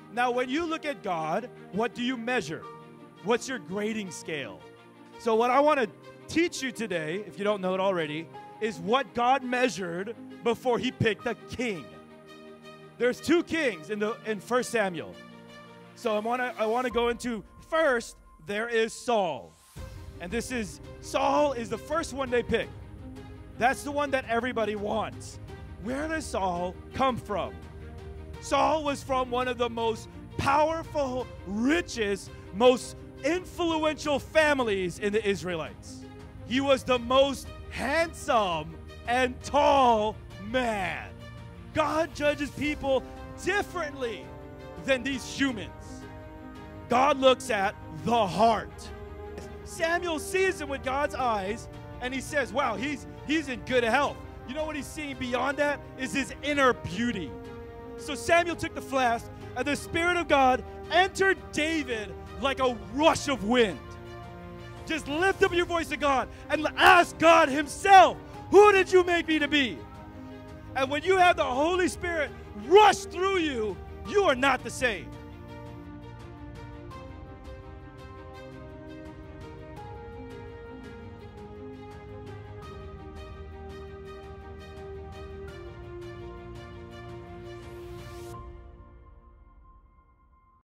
Now, when you look at God, what do you measure? What's your grading scale? So what I want to teach you today, if you don't know it already, is what God measured before he picked a king. There's two kings in 1 Samuel. So I want to go into first, there is Saul. And Saul is the first one they pick. That's the one that everybody wants. Where does Saul come from? Saul was from one of the most powerful, richest, most influential families in the Israelites. He was the most handsome and tall man. God judges people differently than these humans. God looks at the heart. Samuel sees him with God's eyes, and he says, wow, he's in good health. You know what he's seeing beyond that is his inner beauty. So Samuel took the flask, and the Spirit of God entered David like a rush of wind. Just lift up your voice to God and ask God himself, who did you make me to be? And when you have the Holy Spirit rush through you, you are not the same.